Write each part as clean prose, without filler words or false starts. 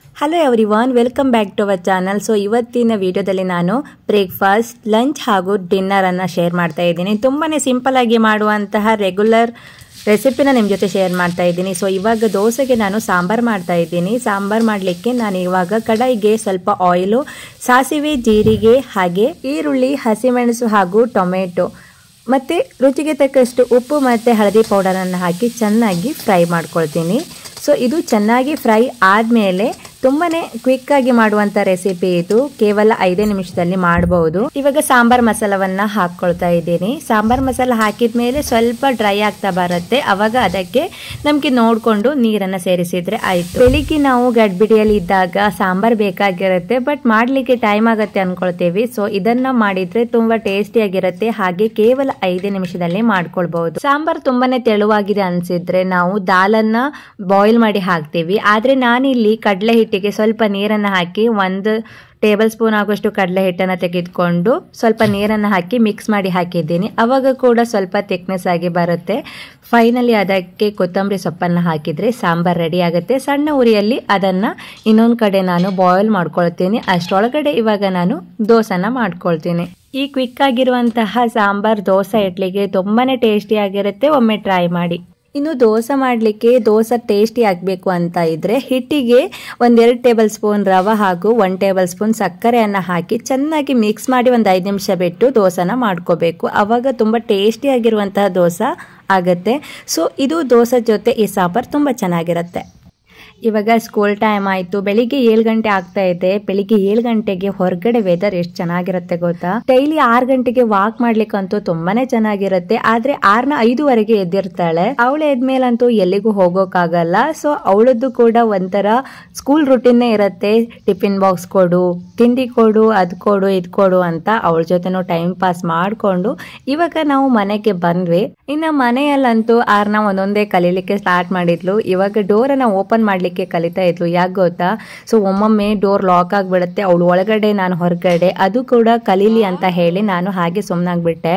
Hello everyone, welcome back to our channel. So ಇವತ್ತಿನ ವಿಡಿಯೋದಲ್ಲಿ ನಾನು ಬ್ರೇಕ್ಫಾಸ್ಟ್, ಲಂಚ್ ಹಾಗೂ ಡಿನ್ನರನ್ನು ಶೇರ್ ಮಾಡ್ತಾ ಇದ್ದೀನಿ. ತುಂಬಾ ಸಿಂಪಲ್ ಆಗಿ ಮಾಡುವಂತಹ ರೆಗ್ಯುಲರ್ ರೆಸಿಪಿನ ನಿಮ್ಮ ಜೊತೆ ಶೇರ್ ಮಾಡ್ತಾ ಇದ್ದೀನಿ. ಸೊ ಇವಾಗ ದೋಸೆಗೆ ನಾನು ಸಾಂಬಾರು ಮಾಡ್ತಾ ಇದ್ದೀನಿ. ಸಾಂಬಾರು ಮಾಡಲಿಕ್ಕೆ ನಾನು ಇವಾಗ ಕಡಾಯಿಗೆ ಸ್ವಲ್ಪ ಆಯಿಲು, ಸಾಸಿವೆ, ಜೀರಿಗೆ ಹಾಗೆ ಈರುಳ್ಳಿ, ಹಸಿಮೆಣಸು ಹಾಗೂ ಟೊಮೆಟೊ ಮತ್ತು ರುಚಿಗೆ ತಕ್ಕಷ್ಟು ಉಪ್ಪು ಮತ್ತು ಹಳದಿ ಪೌಡರನ್ನು ಹಾಕಿ ಚೆನ್ನಾಗಿ ಫ್ರೈ ಮಾಡ್ಕೊಳ್ತೀನಿ. ಸೊ ಇದು ಚೆನ್ನಾಗಿ ಫ್ರೈ ಆದಮೇಲೆ ತುಂಬಾ ಕ್ವಿಕ್ಕಾಗಿ ಮಾಡುವಂಥ ರೆಸಿಪಿ ಇದು. ಕೇವಲ 5 ನಿಮಿಷದಲ್ಲಿ ಮಾಡಬಹುದು. ಇವಾಗ ಸಾಂಬಾರ್ ಮಸಾಲವನ್ನು ಹಾಕ್ಕೊಳ್ತಾ ಇದ್ದೀನಿ. ಸಾಂಬಾರ್ ಮಸಾಲ ಹಾಕಿದ ಮೇಲೆ ಸ್ವಲ್ಪ ಡ್ರೈ ಆಗ್ತಾ ಬರುತ್ತೆ. ಅವಾಗ ಅದಕ್ಕೆ ನಮಗೆ ನೋಡಿಕೊಂಡು ನೀರನ್ನು ಸೇರಿಸಿದ್ರೆ ಆಯಿತು. ಬೆಳಿಗ್ಗೆ ನಾವು ಗಡ್ಬಿಡಿಯಲ್ಲಿ ಇದ್ದಾಗ ಸಾಂಬಾರ್ ಬೇಕಾಗಿರುತ್ತೆ, ಬಟ್ ಮಾಡಲಿಕ್ಕೆ ಟೈಮ್ ಆಗುತ್ತೆ ಅಂದ್ಕೊಳ್ತೀವಿ. ಸೊ ಇದನ್ನು ಮಾಡಿದರೆ ತುಂಬ ಟೇಸ್ಟಿಯಾಗಿರುತ್ತೆ. ಹಾಗೆ ಕೇವಲ 5 ನಿಮಿಷದಲ್ಲಿ ಮಾಡ್ಕೊಳ್ಬಹುದು. ಸಾಂಬಾರ್ ತುಂಬಾ ತೆಳುವಾಗಿದೆ ಅನಿಸಿದ್ರೆ ನಾವು ದಾಲನ್ನು ಬಾಯ್ಲ್ ಮಾಡಿ ಹಾಕ್ತೀವಿ. ಆದರೆ ನಾನಿಲ್ಲಿ ಕಡಲೆ ಹಿಟ್ಟಿಗೆ ಸ್ವಲ್ಪ ನೀರನ್ನು ಹಾಕಿ 1 ಟೇಬಲ್ ಸ್ಪೂನ್ ಆಗುವಷ್ಟು ಕಡಲೆ ಹಿಟ್ಟನ್ನು ತೆಗೆದುಕೊಂಡು ಸ್ವಲ್ಪ ನೀರನ್ನು ಹಾಕಿ ಮಿಕ್ಸ್ ಮಾಡಿ ಹಾಕಿದ್ದೀನಿ. ಅವಾಗ ಕೂಡ ಸ್ವಲ್ಪ ಥಿಕ್ನೆಸ್ ಆಗಿ ಬರುತ್ತೆ. ಫೈನಲಿ ಅದಕ್ಕೆ ಕೊತ್ತಂಬರಿ ಸೊಪ್ಪನ್ನು ಹಾಕಿದರೆ ಸಾಂಬಾರ್ ರೆಡಿ ಆಗುತ್ತೆ. ಸಣ್ಣ ಉರಿಯಲ್ಲಿ ಅದನ್ನು ಇನ್ನೊಂದು ಕಡೆ ನಾನು ಬಾಯ್ಲ್ ಮಾಡ್ಕೊಳ್ತೀನಿ. ಅಷ್ಟರೊಳಗಡೆ ಇವಾಗ ನಾನು ದೋಸೆನ ಮಾಡ್ಕೊಳ್ತೀನಿ. ಈ ಕ್ವಿಕ್ ಆಗಿರುವಂತಹ ಸಾಂಬಾರ್ ದೋಸೆ ಇಡ್ಲಿಗೆ ತುಂಬಾ ಟೇಸ್ಟಿಯಾಗಿರುತ್ತೆ. ಒಮ್ಮೆ ಟ್ರೈ ಮಾಡಿ. ಇನ್ನು ದೋಸೆ ಮಾಡಲಿಕ್ಕೆ ದೋಸೆ ಟೇಸ್ಟಿ ಆಗಬೇಕು ಅಂತ ಇದ್ದರೆ ಹಿಟ್ಟಿಗೆ 1-2 ಟೇಬಲ್ ಸ್ಪೂನ್ ರವೆ ಹಾಗೂ 1 ಟೇಬಲ್ ಸ್ಪೂನ್ ಸಕ್ಕರೆಯನ್ನು ಹಾಕಿ ಚೆನ್ನಾಗಿ ಮಿಕ್ಸ್ ಮಾಡಿ 5 ನಿಮಿಷ ಬಿಟ್ಟು ದೋಸೆನ ಮಾಡ್ಕೋಬೇಕು. ಆವಾಗ ತುಂಬ ಟೇಸ್ಟಿಯಾಗಿರುವಂತಹ ದೋಸೆ ಆಗುತ್ತೆ. ಸೊ ಇದು ದೋಸೆ ಜೊತೆ ಈ ಸಾಂಬಾರು ತುಂಬ ಚೆನ್ನಾಗಿರುತ್ತೆ. ಇವಾಗ ಸ್ಕೂಲ್ ಟೈಮ್ ಆಯಿತು. ಬೆಳಿಗ್ಗೆ 7 ಗಂಟೆ ಆಗ್ತಾ ಇದೆ. ಬೆಳಿಗ್ಗೆ 7 ಗಂಟೆಗೆ ಹೊರಗಡೆ ವೆದರ್ ಎಷ್ಟು ಚೆನ್ನಾಗಿರುತ್ತೆ ಗೊತ್ತಾ. ಡೈಲಿ 6 ಗಂಟೆಗೆ ವಾಕ್ ಮಾಡ್ಲಿಕ್ಕಂತೂ ತುಂಬಾನೇ ಚೆನ್ನಾಗಿರುತ್ತೆ. ಆದ್ರೆ 6:05 ಎದ್ದಿರ್ತಾಳೆ. ಅವಳು ಎದ್ಮೇಲಂತೂ ಎಲ್ಲಿಗೂ ಹೋಗೋಕ್ಕಾಗಲ್ಲ. ಸೊ ಅವಳದ್ದು ಕೂಡ ಒಂಥರ ಸ್ಕೂಲ್ ರುಟೀನ್ನೇ ಇರುತ್ತೆ. ಟಿಫಿನ್ ಬಾಕ್ಸ್ ಕೊಡು, ತಿಂಡಿ ಕೊಡು, ಅದು ಕೊಡು, ಇದು ಕೊಡು ಅಂತ ಅವಳ ಜೊತೆನೂ ಟೈಮ್ ಪಾಸ್ ಮಾಡಿಕೊಂಡು ಇವಾಗ ನಾವು ಮನೆಗೆ ಬಂದ್ವಿ. ಇನ್ನು ಮನೆಯಲ್ಲಂತೂ ಆರ್ನ ಒಂದೊಂದೇ ಕಲೀಲಿಕ್ಕೆ ಸ್ಟಾರ್ಟ್ ಮಾಡಿದ್ಲು. ಇವಾಗ ಡೋರನ್ನು ಓಪನ್ ಮಾಡ್ಲಿಕ್ಕೆ ಕಲಿತಾ ಇದ್ಲು. ಯಾಕೆ ಗೊತ್ತಾ, ಸೊ ಒಮ್ಮೊಮ್ಮೆ ಡೋರ್ ಲಾಕ್ ಆಗಿಬಿಡುತ್ತೆ. ಅವಳು ಒಳಗಡೆ, ನಾನು ಹೊರಗಡೆ. ಅದು ಕೂಡ ಕಲೀಲಿ ಅಂತ ಹೇಳಿ ನಾನು ಹಾಗೆ ಸುಮ್ಮನಾಗ್ಬಿಟ್ಟೆ.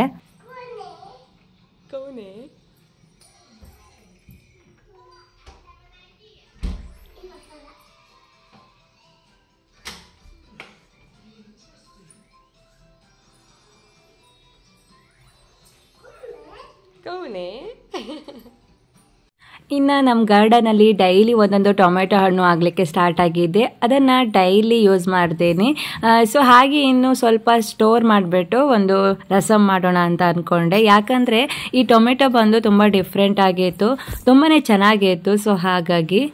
ಇನ್ನು ನಮ್ಮ ಗಾರ್ಡನಲ್ಲಿ ಡೈಲಿ ಒಂದೊಂದು ಟೊಮೆಟೊ ಹಣ್ಣು ಆಗಲಿಕ್ಕೆ ಸ್ಟಾರ್ಟ್ ಆಗಿದೆ. ಅದನ್ನು ಡೈಲಿ ಯೂಸ್ ಮಾಡ್ತೀನಿ. ಸೊ ಹಾಗೆ ಇನ್ನು ಸ್ವಲ್ಪ ಸ್ಟೋರ್ ಮಾಡಿಬಿಟ್ಟು ಒಂದು ರಸಮ್ ಮಾಡೋಣ ಅಂತ ಅಂದ್ಕೊಂಡೆ. ಯಾಕಂದರೆ ಈ ಟೊಮೆಟೊ ಬಂದು ತುಂಬ ಡಿಫ್ರೆಂಟ್ ಆಗಿತ್ತು, ತುಂಬಾ ಚೆನ್ನಾಗಿತ್ತು. ಸೊ ಹಾಗಾಗಿ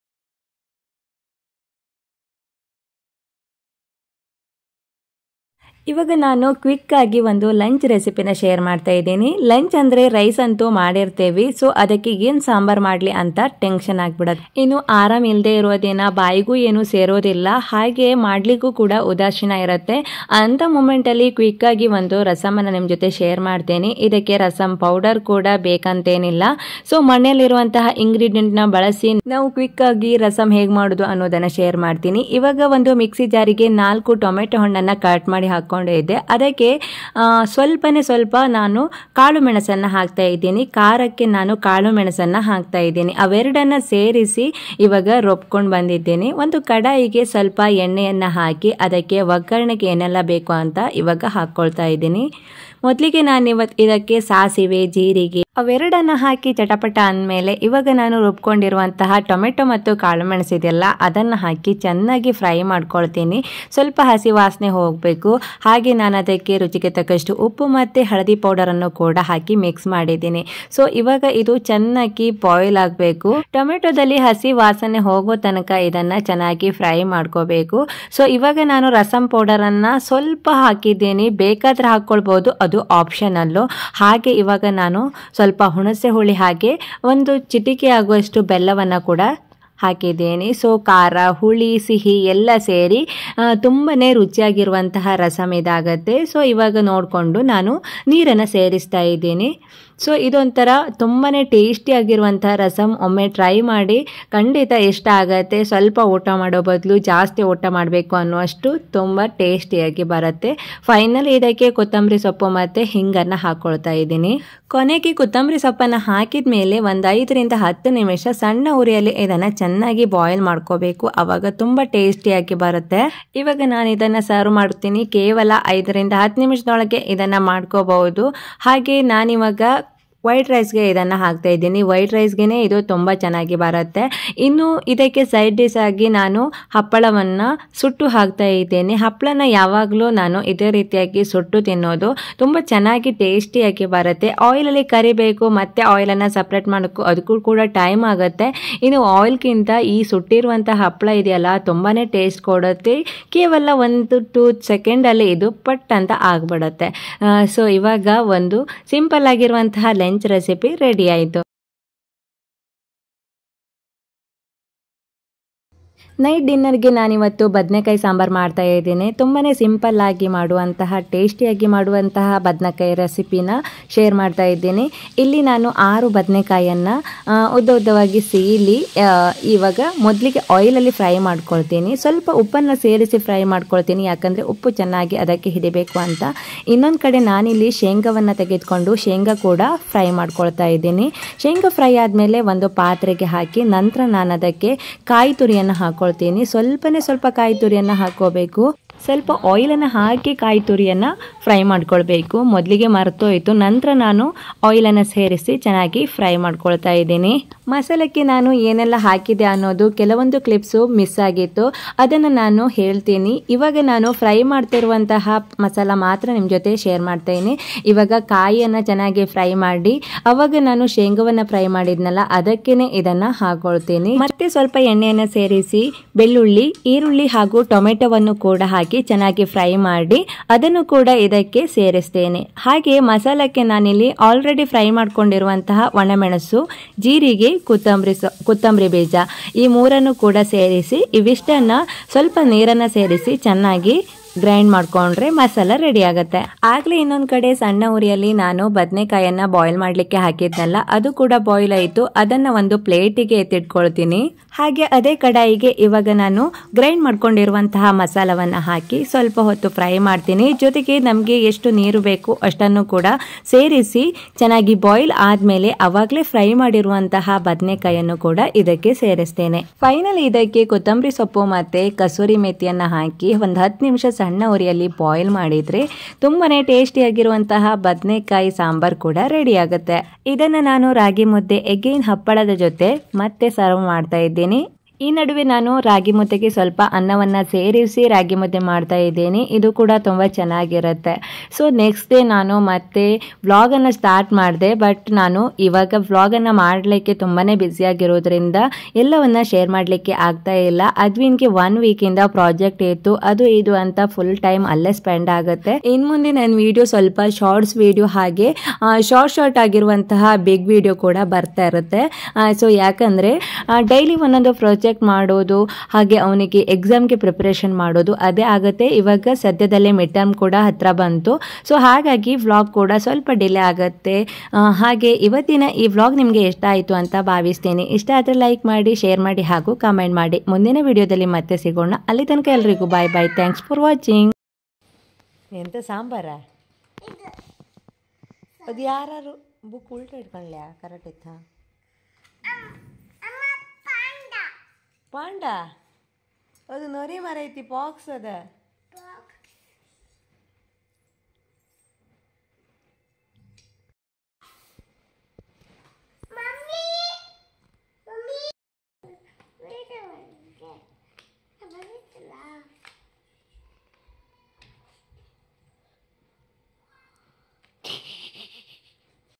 ಇವಾಗ ನಾನು ಕ್ವಿಕ್ ಆಗಿ ಒಂದು ಲಂಚ್ ರೆಸಿಪಿನ ಶೇರ್ ಮಾಡ್ತಾ ಇದ್ದೀನಿ. ಲಂಚ್ ಅಂದರೆ ರೈಸ್ ಅಂತೂ ಮಾಡಿರ್ತೇವೆ. ಸೊ ಅದಕ್ಕೆ ಏನು ಸಾಂಬಾರು ಮಾಡಲಿ ಅಂತ ಟೆನ್ಷನ್ ಆಗಿಬಿಡತ್ತೆ. ಇನ್ನು ಆರಾಮ್ ಇಲ್ಲದೆ ಇರೋದೇನ ಬಾಯಿಗೂ ಏನು ಸೇರೋದಿಲ್ಲ, ಹಾಗೆ ಮಾಡಲಿಕ್ಕೂ ಕೂಡ ಉದಾಸೀನ ಇರುತ್ತೆ. ಅಂಥ ಮೂಮೆಂಟಲ್ಲಿ ಕ್ವಿಕ್ ಆಗಿ ಒಂದು ರಸಮನ್ನು ನಿಮ್ಮ ಜೊತೆ ಶೇರ್ ಮಾಡ್ತೇನೆ. ಇದಕ್ಕೆ ರಸಮ್ ಪೌಡರ್ ಕೂಡ ಬೇಕಂತೇನಿಲ್ಲ. ಸೊ ಮನೆಯಲ್ಲಿರುವಂತಹ ಇಂಗ್ರೀಡಿಯೆಂಟ್ನ ಬಳಸಿ ನಾವು ಕ್ವಿಕ್ ಆಗಿ ರಸಮ್ ಹೇಗೆ ಮಾಡೋದು ಅನ್ನೋದನ್ನು ಶೇರ್ ಮಾಡ್ತೀನಿ. ಇವಾಗ ಒಂದು ಮಿಕ್ಸಿ ಜಾರಿಗೆ 4 ಟೊಮೆಟೊ ಹಣ್ಣನ್ನು ಕಟ್ ಮಾಡಿ ಇದ್ದೆ. ಅದಕ್ಕೆ ಸ್ವಲ್ಪ ನಾನು ಕಾಳು ಮೆಣಸನ್ನು ಹಾಕ್ತಾ ಇದ್ದೀನಿ. ಖಾರಕ್ಕೆ ನಾನು ಕಾಳು ಮೆಣಸನ್ನು ಹಾಕ್ತಾ ಇದ್ದೀನಿ. ಅವೆರಡನ್ನ ಸೇರಿಸಿ ಇವಾಗ ರುಬ್ಕೊಂಡು ಬಂದಿದ್ದೀನಿ. ಒಂದು ಕಡಾಯಿಗೆ ಸ್ವಲ್ಪ ಎಣ್ಣೆಯನ್ನು ಹಾಕಿ ಅದಕ್ಕೆ ಒಗ್ಗರಣೆಗೆ ಏನೆಲ್ಲ ಬೇಕು ಅಂತ ಇವಾಗ ಹಾಕ್ಕೊಳ್ತಾ ಇದ್ದೀನಿ. ಮೊದಲಿಗೆ ನಾನು ಇದಕ್ಕೆ ಸಾಸಿವೆ, ಜೀರಿಗೆ ಅವೆರಡನ್ನ ಹಾಕಿ ಚಟಪಟ ಅಂದಮೇಲೆ ಇವಾಗ ನಾನು ರುಬ್ಕೊಂಡಿರುವಂತಹ ಟೊಮೆಟೊ ಮತ್ತು ಕಾಳು ಮೆಣಸಿದೆಯಲ್ಲ ಅದನ್ನು ಹಾಕಿ ಚೆನ್ನಾಗಿ ಫ್ರೈ ಮಾಡ್ಕೊಳ್ತೀನಿ. ಸ್ವಲ್ಪ ಹಸಿ ವಾಸನೆ ಹೋಗಬೇಕು. ಹಾಗೆ ನಾನು ಅದಕ್ಕೆ ರುಚಿಗೆ ತಕ್ಕಷ್ಟು ಉಪ್ಪು ಮತ್ತು ಹಳದಿ ಪೌಡರನ್ನು ಕೂಡ ಹಾಕಿ ಮಿಕ್ಸ್ ಮಾಡಿದ್ದೀನಿ. ಸೊ ಇವಾಗ ಇದು ಚೆನ್ನಾಗಿ ಬಾಯ್ಲ್ ಆಗಬೇಕು. ಟೊಮೆಟೊದಲ್ಲಿ ಹಸಿ ವಾಸನೆ ಹೋಗೋ ತನಕ ಇದನ್ನು ಚೆನ್ನಾಗಿ ಫ್ರೈ ಮಾಡ್ಕೋಬೇಕು. ಸೊ ಇವಾಗ ನಾನು ರಸಮ್ ಪೌಡರನ್ನು ಸ್ವಲ್ಪ ಹಾಕಿದ್ದೀನಿ. ಬೇಕಾದರೆ ಹಾಕ್ಕೊಳ್ಬೋದು, ಅದು ಆಪ್ಷನಲ್ಲು. ಹಾಗೆ ಇವಾಗ ನಾನು ಸ್ವಲ್ಪ ಹುಣಸೆ ಹುಳಿ ಹಾಗೆ ಒಂದು ಚಿಟಿಕೆ ಆಗುವಷ್ಟು ಬೆಲ್ಲವನ್ನು ಕೂಡ ಹಾಕಿದ್ದೀನಿ. ಸೊ ಖಾರ, ಹುಳಿ, ಸಿಹಿ ಎಲ್ಲ ಸೇರಿ ತುಂಬನೇ ರುಚಿಯಾಗಿರುವಂತಹ ರಸಮ್ ಇದಾಗತ್ತೆ. ಸೊ ಇವಾಗ ನೋಡಿಕೊಂಡು ನಾನು ನೀರನ್ನು ಸೇರಿಸ್ತಾ ಇದ್ದೀನಿ. ಸೊ ಇದೊಂಥರ ತುಂಬಾ ಟೇಸ್ಟಿಯಾಗಿರುವಂಥ ರಸಮ್. ಒಮ್ಮೆ ಟ್ರೈ ಮಾಡಿ, ಖಂಡಿತ ಇಷ್ಟ ಆಗತ್ತೆ. ಸ್ವಲ್ಪ ಊಟ ಮಾಡೋ ಬದಲು ಜಾಸ್ತಿ ಊಟ ಮಾಡಬೇಕು ಅನ್ನುವಷ್ಟು ತುಂಬ ಟೇಸ್ಟಿಯಾಗಿ ಬರುತ್ತೆ. ಫೈನಲಿ ಇದಕ್ಕೆ ಕೊತ್ತಂಬರಿ ಸೊಪ್ಪು ಮತ್ತು ಹಿಂಗನ್ನು ಹಾಕ್ಕೊಳ್ತಾ ಇದ್ದೀನಿ. ಕೊನೆಗೆ ಕೊತ್ತಂಬರಿ ಸೊಪ್ಪನ್ನು ಹಾಕಿದ ಮೇಲೆ ಒಂದು 5 ರಿಂದ 10 ನಿಮಿಷ ಸಣ್ಣ ಉರಿಯಲ್ಲಿ ಇದನ್ನು ಚೆನ್ನಾಗಿ ಬಾಯ್ಲ್ ಮಾಡ್ಕೋಬೇಕು. ಆವಾಗ ತುಂಬ ಟೇಸ್ಟಿಯಾಗಿ ಬರುತ್ತೆ. ಇವಾಗ ನಾನು ಇದನ್ನು ಸರ್ವ್ ಮಾಡ್ತೀನಿ. ಕೇವಲ 5 ರಿಂದ 10 ನಿಮಿಷದೊಳಗೆ ಇದನ್ನು ಮಾಡ್ಕೋಬಹುದು. ಹಾಗೆ ನಾನಿವಾಗ ವೈಟ್ ರೈಸ್ಗೆ ಇದನ್ನು ಹಾಕ್ತಾ ಇದ್ದೀನಿ. ವೈಟ್ ರೈಸ್ಗೆ ಇದು ತುಂಬ ಚೆನ್ನಾಗಿ ಬರುತ್ತೆ. ಇನ್ನು ಇದಕ್ಕೆ ಸೈಡ್ ಡಿಶ್ ಆಗಿ ನಾನು ಹಪ್ಪಳವನ್ನು ಸುಟ್ಟು ಹಾಕ್ತಾ ಇದ್ದೇನೆ. ಹಪ್ಪಳನ ಯಾವಾಗಲೂ ನಾನು ಇದೇ ರೀತಿಯಾಗಿ ಸುಟ್ಟು ತಿನ್ನೋದು ತುಂಬ ಚೆನ್ನಾಗಿ ಟೇಸ್ಟಿಯಾಗಿ ಬರುತ್ತೆ. ಆಯಿಲಲ್ಲಿ ಕರಿಬೇಕು ಮತ್ತು ಆಯಿಲನ್ನು ಸಪ್ರೇಟ್ ಮಾಡೋಕ್ಕೂ ಅದಕ್ಕೂ ಕೂಡ ಟೈಮ್ ಆಗುತ್ತೆ. ಇನ್ನು ಆಯಿಲ್ಗಿಂತ ಈ ಸುಟ್ಟಿರುವಂಥ ಹಪ್ಪಳ ಇದೆಯಲ್ಲ ತುಂಬಾ ಟೇಸ್ಟ್ ಕೊಡುತ್ತೆ. ಕೇವಲ 1-2 ಸೆಕೆಂಡಲ್ಲಿ ಇದು ಪಟ್ ಅಂತ ಆಗಿಬಿಡುತ್ತೆ. ಸೊ ಇವಾಗ ಒಂದು ಸಿಂಪಲ್ ಆಗಿರುವಂತಹ ಲಂಚ್ ರೆಸಿಪಿ ರೆಡಿ ಆಯಿತು. ನೈಟ್ ಡಿನ್ನರ್ಗೆ ನಾನಿವತ್ತು ಬದನೆಕಾಯಿ ಸಾಂಬಾರು ಮಾಡ್ತಾ ಇದ್ದೀನಿ. ತುಂಬಾ ಸಿಂಪಲ್ಲಾಗಿ ಮಾಡುವಂತಹ ಟೇಸ್ಟಿಯಾಗಿ ಮಾಡುವಂತಹ ಬದನೆಕಾಯಿ ರೆಸಿಪಿನ ಶೇರ್ ಮಾಡ್ತಾ ಇದ್ದೀನಿ. ಇಲ್ಲಿ ನಾನು 6 ಬದನೆಕಾಯನ್ನು ಉದ್ದವಾಗಿ ಸೀಳಿ ಇವಾಗ ಮೊದಲಿಗೆ ಆಯಿಲಲ್ಲಿ ಫ್ರೈ ಮಾಡ್ಕೊಳ್ತೀನಿ. ಸ್ವಲ್ಪ ಉಪ್ಪನ್ನು ಸೇರಿಸಿ ಫ್ರೈ ಮಾಡ್ಕೊಳ್ತೀನಿ, ಯಾಕಂದರೆ ಉಪ್ಪು ಚೆನ್ನಾಗಿ ಅದಕ್ಕೆ ಹಿಡಿಬೇಕು ಅಂತ. ಇನ್ನೊಂದು ಕಡೆ ನಾನಿಲ್ಲಿ ಶೇಂಗಾವನ್ನು ತೆಗೆದುಕೊಂಡು ಶೇಂಗಾ ಕೂಡ ಫ್ರೈ ಮಾಡ್ಕೊಳ್ತಾ ಇದ್ದೀನಿ. ಶೇಂಗಾ ಫ್ರೈ ಆದಮೇಲೆ ಒಂದು ಪಾತ್ರೆಗೆ ಹಾಕಿ ನಂತರ ನಾನು ಅದಕ್ಕೆ ಕಾಯಿ ತುರಿಯನ್ನು ಸ್ವಲ್ಪ ಕಾಯಿ ತುರಿಯನ್ನು ಹಾಕೋಬೇಕು. ಸ್ವಲ್ಪ ಆಯಿಲನ್ನು ಹಾಕಿ ಕಾಯಿ ತುರಿಯನ್ನು ಫ್ರೈ ಮಾಡ್ಕೊಳ್ಬೇಕು. ಮೊದಲಿಗೆ ಮರೆತೋಯ್ತು. ನಂತರ ನಾನು ಆಯಿಲನ್ನು ಸೇರಿಸಿ ಚೆನ್ನಾಗಿ ಫ್ರೈ ಮಾಡ್ಕೊಳ್ತಾ ಇದ್ದೀನಿ. ಮಸಾಲಕ್ಕೆ ನಾನು ಏನೆಲ್ಲ ಹಾಕಿದೆ ಅನ್ನೋದು ಕೆಲವೊಂದು ಕ್ಲಿಪ್ಸು ಮಿಸ್ ಆಗಿತ್ತು, ಅದನ್ನು ನಾನು ಹೇಳ್ತೀನಿ. ಇವಾಗ ನಾನು ಫ್ರೈ ಮಾಡ್ತಿರುವಂತಹ ಮಸಾಲ ಮಾತ್ರ ನಿಮ್ಮ ಜೊತೆ ಶೇರ್ ಮಾಡ್ತಾಯಿದ್ದೀನಿ. ಇವಾಗ ಕಾಯಿಯನ್ನು ಚೆನ್ನಾಗಿ ಫ್ರೈ ಮಾಡಿ ಅವಾಗ ನಾನು ಶೇಂಗಾವನ್ನು ಫ್ರೈ ಮಾಡಿದ್ನಲ್ಲ ಅದಕ್ಕೇ ಇದನ್ನು ಹಾಕೊಳ್ತೀನಿ. ಮತ್ತೆ ಸ್ವಲ್ಪ ಎಣ್ಣೆಯನ್ನು ಸೇರಿಸಿ ಬೆಳ್ಳುಳ್ಳಿ, ಈರುಳ್ಳಿ ಹಾಗೂ ಟೊಮೆಟೊವನ್ನು ಕೂಡ ಹಾಕಿ ಚೆನ್ನಾಗಿ ಫ್ರೈ ಮಾಡಿ ಅದನ್ನು ಕೂಡ ಇದಕ್ಕೆ ಸೇರಿಸ್ತೇನೆ. ಹಾಗೆ ಮಸಾಲಕ್ಕೆ ನಾನಿಲ್ಲಿ ಆಲ್ರೆಡಿ ಫ್ರೈ ಮಾಡ್ಕೊಂಡಿರುವಂತಹ ಒಣಮೆಣಸು, ಜೀರಿಗೆ, ಕೊತ್ತಂಬರಿ ಬೀಜ ಈ 3 ಕೂಡ ಸೇರಿಸಿ ಇವಿಷ್ಟನ್ನು ಸ್ವಲ್ಪ ನೀರನ್ನು ಸೇರಿಸಿ ಚೆನ್ನಾಗಿ ಗ್ರೈಂಡ್ ಮಾಡ್ಕೊಂಡ್ರೆ ಮಸಾಲ ರೆಡಿ ಆಗುತ್ತೆ. ಆಗಲೇ ಇನ್ನೊಂದು ಕಡೆ ಸಣ್ಣ ಉರಿಯಲ್ಲಿ ನಾನು ಬದನೆಕಾಯನ್ನು ಬಾಯ್ಲ್ ಮಾಡಲಿಕ್ಕೆ ಹಾಕಿದ್ನಲ್ಲ ಅದು ಕೂಡ ಬಾಯ್ಲ್ ಆಯಿತು. ಅದನ್ನು ಒಂದು ಪ್ಲೇಟಿಗೆ ಎತ್ತಿಟ್ಕೊಳ್ತೀನಿ. ಹಾಗೆ ಅದೇ ಕಡಾಯಿಗೆ ಇವಾಗ ನಾನು ಗ್ರೈಂಡ್ ಮಾಡ್ಕೊಂಡಿರುವಂತಹ ಮಸಾಲವನ್ನು ಹಾಕಿ ಸ್ವಲ್ಪ ಹೊತ್ತು ಫ್ರೈ ಮಾಡ್ತೀನಿ. ಜೊತೆಗೆ ನಮಗೆ ಎಷ್ಟು ನೀರು ಬೇಕು ಅಷ್ಟನ್ನು ಕೂಡ ಸೇರಿಸಿ ಚೆನ್ನಾಗಿ ಬಾಯ್ಲ್ ಆದಮೇಲೆ ಅವಾಗಲೇ ಫ್ರೈ ಮಾಡಿರುವಂತಹ ಬದನೆಕಾಯನ್ನು ಕೂಡ ಇದಕ್ಕೆ ಸೇರಿಸ್ತೇನೆ. ಫೈನಲಿ ಇದಕ್ಕೆ ಕೊತ್ತಂಬರಿ ಸೊಪ್ಪು ಮತ್ತು ಕಸೂರಿ ಮೇಥಿಯನ್ನು ಹಾಕಿ ಒಂದು 10 ನಿಮಿಷ ಸಣ್ಣ ಉರಿಯಲ್ಲಿ ಬಾಯ್ಲ್ ಮಾಡಿದರೆ ತುಂಬಾ ಟೇಸ್ಟಿಯಾಗಿರುವಂತಹ ಬದನೆಕಾಯಿ ಸಾಂಬಾರು ಕೂಡ ರೆಡಿ ಆಗುತ್ತೆ. ಇದನ್ನು ನಾನು ರಾಗಿ ಮುದ್ದೆ ಎಗೇನ್ ಹಪ್ಪಳದ ಜೊತೆ ಮತ್ತೆ ಸರ್ವ್ ಮಾಡ್ತಾ ಇದ್ದೀನಿ. ಈ ನಡುವೆ ನಾನು ರಾಗಿ ಮುದ್ದೆಗೆ ಸ್ವಲ್ಪ ಅನ್ನವನ್ನು ಸೇರಿಸಿ ರಾಗಿ ಮುದ್ದೆ ಮಾಡ್ತಾ ಇದ್ದೀನಿ. ಇದು ಕೂಡ ತುಂಬ ಚೆನ್ನಾಗಿರುತ್ತೆ. ಸೊ ನೆಕ್ಸ್ಟ್ ಡೇ ನಾನು ಮತ್ತೆ ವ್ಲಾಗನ್ನು ಸ್ಟಾರ್ಟ್ ಮಾಡಿದೆ. ಬಟ್ ನಾನು ಇವಾಗ ವ್ಲಾಗನ್ನು ಮಾಡಲಿಕ್ಕೆ ತುಂಬಾ ಬ್ಯುಸಿಯಾಗಿರೋದ್ರಿಂದ ಎಲ್ಲವನ್ನು ಶೇರ್ ಮಾಡಲಿಕ್ಕೆ ಆಗ್ತಾ ಇಲ್ಲ. ಅದ್ವಿನ್ಗೆ 1 ವೀಕಿಂದ ಪ್ರಾಜೆಕ್ಟ್ ಇತ್ತು, ಅದು ಇದು ಅಂತ ಫುಲ್ ಟೈಮ್ ಅಲ್ಲೇ ಸ್ಪೆಂಡ್ ಆಗುತ್ತೆ. ಇನ್ನು ಮುಂದೆ ನನ್ನ ವಿಡಿಯೋ ಸ್ವಲ್ಪ ಶಾರ್ಟ್ಸ್ ವಿಡಿಯೋ ಹಾಗೆ ಶಾರ್ಟ್ ಆಗಿರುವಂತಹ ಬಿಗ್ ವಿಡಿಯೋ ಕೂಡ ಬರ್ತಾ ಇರುತ್ತೆ. ಸೊ ಯಾಕಂದರೆ ಡೈಲಿ ಒಂದೊಂದು ಪ್ರಾಜೆಕ್ಟ್ ಮಾಡೋದು ಹಾಗೆ ಅವನಿಗೆ ಎಕ್ಸಾಮ್ಗೆ ಪ್ರಿಪರೇಷನ್ ಮಾಡೋದು ಅದೇ ಆಗುತ್ತೆ. ಇವಾಗ ಸದ್ಯದಲ್ಲೇ ಮಿಡ್ ಟರ್ಮ್ ಕೂಡ ಹತ್ರ ಬಂತು. ಸೊ ಹಾಗಾಗಿ ವ್ಲಾಗ್ ಕೂಡ ಸ್ವಲ್ಪ ಡಿಲೇ ಆಗುತ್ತೆ. ಹಾಗೆ ಇವತ್ತಿನ ಈ ವ್ಲಾಗ್ ನಿಮಗೆ ಇಷ್ಟ ಆಯಿತು ಅಂತ ಭಾವಿಸ್ತೀನಿ. ಇಷ್ಟ ಆದರೆ ಲೈಕ್ ಮಾಡಿ, ಶೇರ್ ಮಾಡಿ ಹಾಗೂ ಕಮೆಂಟ್ ಮಾಡಿ. ಮುಂದಿನ ವಿಡಿಯೋದಲ್ಲಿ ಮತ್ತೆ ಸಿಗೋಣ. ಅಲ್ಲಿ ತನಕ ಎಲ್ರಿಗೂ bye bye. Thanks for watching. ಎಂತ ಸಾಂಬಾರ ಅದು? ಯಾರು ಬುಕ್ ಉಲ್ಟ ಇಟ್ಕೊಳ್ಳ ಕರೆಕ್ಟ್ ಇತ್ತ? ಪಾಂಡ ಅದು ನೊರಿ ಮರ ಐತಿ, ಪಾಕ್ಸ್ ಅದ.